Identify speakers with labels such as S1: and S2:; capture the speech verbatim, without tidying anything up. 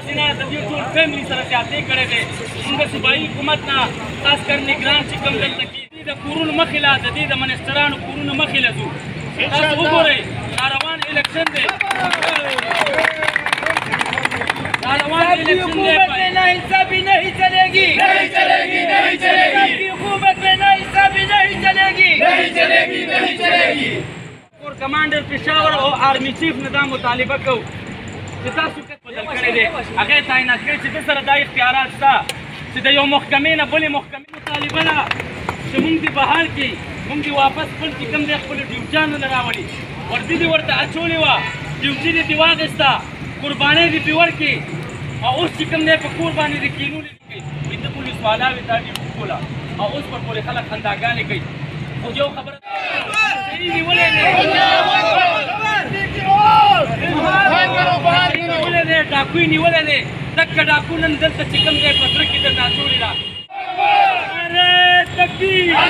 S1: داسې نه د دې ټول فیملي سره زیاتې کړی دی موږ د صوبایي حکومت نه خاص کر نګران چې کوم دلته کېږي د کورونو مخې له د دې د منسټرانو کورونو مخې له ځو تاسو وګورئ دا روان الیکشن دی دا روان الیکشن دی
S2: ناانصافی نہیں چلے گی نہیں چلے گی نہیں چلے گی حکومت میں ناانصافی نہیں چلے گی نہیں چلے گی نہیں چلے گی
S1: کور کمانډر پېښور او آرمي چیف نه دا مطالبه کوو چې تاسو بدل کړی دی هغه یې تعینات کړی چې ده سره دا اختیارات شته چې د یو محکمې نه بلې محکمې مطالبه ده چې موږ دې بحال کړي موږ دې واپس خپل چې کوم دی خپلو ډیوټیانو نه راولي وردي دې ورته اچولې وه ډیوټي دې دې واخېسته قربانۍ دې پرې ورکړې او اوس چې کوم دی په کور باندې د کینو لیکي پنځه پولیس والاوې دا ډیوټي کوله او اوس پر پورې خلک خنداګانې کوي خو یو خبره صحیح نیولې نیولې دی ډاکو یې نیولې دی دکه ډاکو نن دلته چې کوم دی په زړه کې درته اچولې ده نعرې تکبیر